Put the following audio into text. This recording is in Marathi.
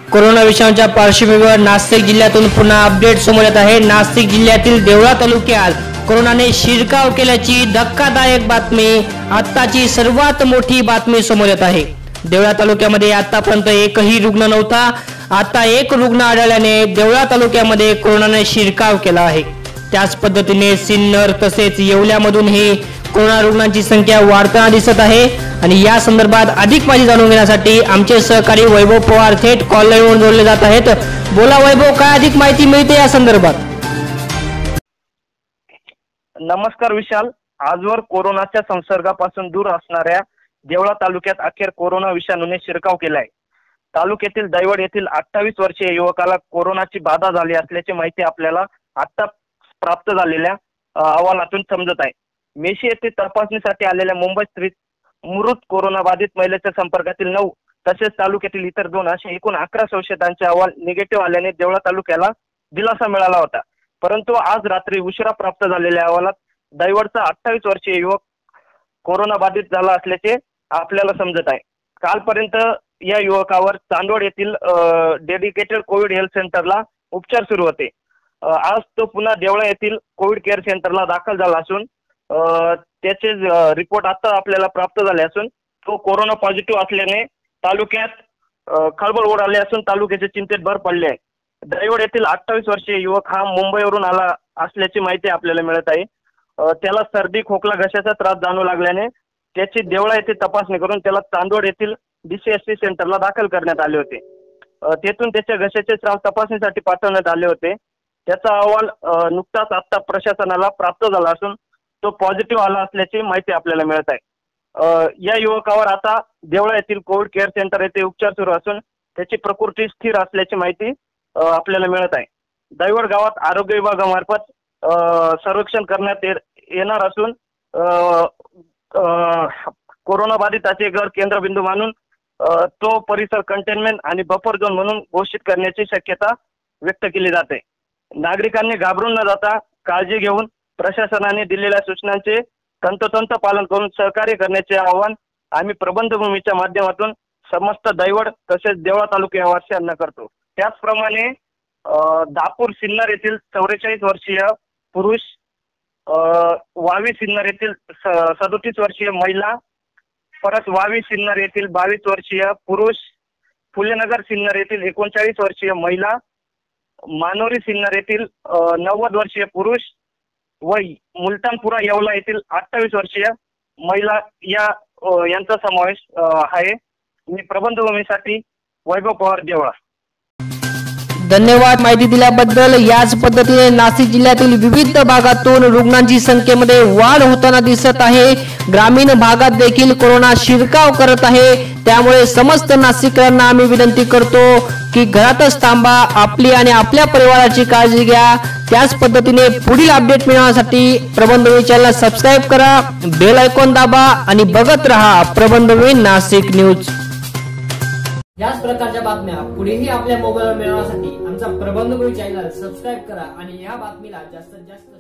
कोरोना विषाणूच्या पार्श्वभूमीवर नाशिक जिल्ह्यातून पुन्हा अपडेट समोर येत आहे। नाशिक जिल्ह्यातील देवळा तालुक्यात कोरोनाने शिरकाव केल्याची धक्कादायक बातमी, आत्ताची सर्वात मोठी बातमी समोर येत आहे। देवळा तालुक्यामध्ये आतापर्यंत एकही रुग्ण नव्हता। आता एक रुग्ण आढळल्याने देवळा तालुक्यामध्ये कोरोनाने शिरकाव केला आहे। त्याच पद्धतीने सिन्नर तसेच येवल्यामधूनही कोरोना रुग्णांची संख्या वाढताना दिसत आहे। आणि या संदर्भात अधिक माहिती जाणून घेण्यासाठी आमचे सहकारी वैभव पवार थेट कॉल लाईनवर जोडले जात आहेत। बोला वैभव, काय अधिक माहिती मिळते या संदर्भात? नमस्कार विशाल। आजवर कोरोनाच्या संसर्गापासून दूर असणाऱ्या देवळा तालुक्यात अखेर कोरोना विषाणूने शिरकाव केलाय। तालुक्यातील दैवड येथील 28 वर्षीय युवकाला कोरोनाची बाधा झाली असल्याची माहिती आपल्याला आता प्राप्त झालेल्या अहवालातून समजत आहे। मेशी येथे तपासणीसाठी आलेल्या मुंबई स्थित मृत कोरोना बाधित महिलेच्या संपर्कातील 9 तसेच तालुक्यातील इतर 2 असे एकूण 11 संशयितांचे अहवाल निगेटिव्ह आल्याने देवळा तालुक्याला दिलासा मिळाला होता। परंतु आज रात्री उशिरा प्राप्त झालेल्या अहवालात दैवडचा 28 वर्षीय युवक कोरोना बाधित झाला असल्याचे आपल्याला समजत आहे। कालपर्यंत या युवकावर चांदवड येथील डेडिकेटेड कोविड हेल्थ सेंटरला उपचार सुरू होते। आज तो पुन्हा देवळा येथील कोविड केअर सेंटरला दाखल झाला असून त्याचे रिपोर्ट आता आपल्याला प्राप्त झाले असून तो कोरोना पॉझिटिव्ह असल्याने तालुक्यात खळबळ उडाली असून तालुक्याचे चिंतेत भर पडले आहे। दैवड येथील 28 वर्षीय युवक हा मुंबईवरून आला असल्याची माहिती आपल्याला मिळत आहे। त्याला सर्दी खोकला घशाचा त्रास जाणवू लागल्याने त्याची देवळा येथे तपासणी करून त्याला चांदवड येथील DCSC सेंटरला दाखल करण्यात आले होते। तेथून त्याच्या घशाचे स्राव तपासणीसाठी पाठवण्यात आले होते। त्याचा अहवाल नुकताच आता प्रशासनाला प्राप्त झाला असून तो पॉझिटिव्ह आला असल्याची माहिती आपल्याला मिळत आहे। या युवकावर आता देवळा येथील कोविड केअर सेंटर येथे उपचार सुरू असून त्याची प्रकृती स्थिर असल्याची माहिती आपल्याला मिळत आहे। दैवड गावात आरोग्य विभागामार्फत सर्वेक्षण करण्यात येणार असून कोरोना बाधिताचे गड केंद्रबिंदू मानून तो परिसर कंटेनमेंट आणि बफर झोन म्हणून घोषित करण्याची शक्यता व्यक्त केली जाते। नागरिकांनी घाबरून न जाता काळजी घेऊन प्रशासनाने दिलेल्या सूचनांचे तंतोतंत पालन करून सहकार्य करण्याचे आवाहन आम्ही प्रबंधभूमीच्या माध्यमातून समस्त दैवड तसेच देवळा तालुक्यावासियांना करतो। त्याचप्रमाणे दापूर सिन्नर येथील 44 वर्षीय पुरुष, वावी सिन्नर येथील 37 वर्षीय महिला, परत वावी सिन्नर येथील 22 वर्षीय पुरुष, फुलेनगर सिन्नर येथील 39 वर्षीय महिला, मानोरी सिन्नर येथील 90 वर्षीय पुरुष व मुलतानपुरा येवला येथील 28 वर्षीय महिला यांचा समावेश आहे। मी प्रबंधभूमीसाठी वैभव पवार, देवळा। धन्यवाद माहिती दिल्याबद्दल। याच पद्धतीने नाशिक जिल्ह्यातील विविध भागातून रुग्णांची संख्येमध्ये वाढ होताना दिसत आहे। ग्रामीण भागात देखील कोरोना शिरकाव करत आहे। त्यामुळे समस्त नाशिकरांना आम्ही विनंती करतो की घरातच थांबा, आपली आणि आपल्या परिवाराची काळजी घ्या। त्याच पद्धतीने पुढील अपडेट मिळवण्यासाठी प्रबंधभूमी चॅनल सबस्क्राईब करा, बेल आयकॉन दाबा आणि बघत रहा प्रबंधभूमी नाशिक न्यूज। याच प्रकारच्या बातम्या पुढेही आपल्या मोबाईलवर मिळवण्यासाठी आमचा प्रबंधभूमी चॅनल सबस्क्राईब करा आणि या बातमीला जास्तीत जास्त